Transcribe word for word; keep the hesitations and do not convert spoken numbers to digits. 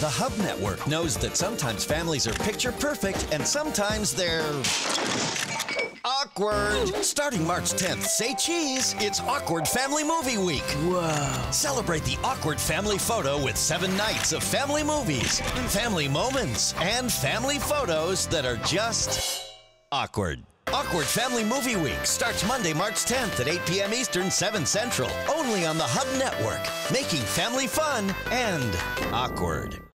The Hub Network knows that sometimes families are picture perfect and sometimes they're awkward. Starting March tenth, say cheese. It's Awkward Family Movie Week. Wow. Celebrate the awkward family photo with seven nights of family movies, family moments, and family photos that are just awkward. Awkward Family Movie Week starts Monday, March tenth at eight p m Eastern, seven Central, only on the Hub Network, making family fun and awkward.